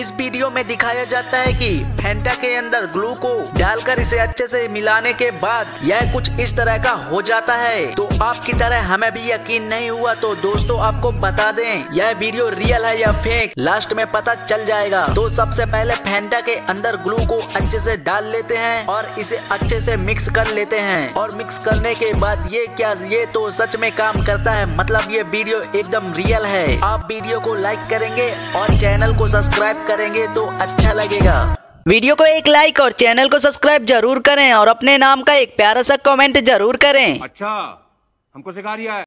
इस वीडियो में दिखाया जाता है कि फैंटा के अंदर ग्लू को डालकर इसे अच्छे से मिलाने के बाद यह कुछ इस तरह का हो जाता है। तो आपकी तरह हमें भी यकीन नहीं हुआ तो दोस्तों आपको बता दें यह वीडियो रियल है या फेक लास्ट में पता चल जाएगा। तो सबसे पहले फैंटा के अंदर ग्लू को अच्छे से डाल लेते हैं और इसे अच्छे से मिक्स कर लेते हैं। और मिक्स करने के बाद ये तो सच में काम करता है, मतलब ये वीडियो एकदम रियल है। आप वीडियो को लाइक करेंगे और चैनल को सब्सक्राइब करेंगे तो अच्छा लगेगा। वीडियो को एक लाइक और चैनल को सब्सक्राइब जरूर करें और अपने नाम का एक प्यारा सा कमेंट जरूर करें। अच्छा, हमको सिखा रिया है।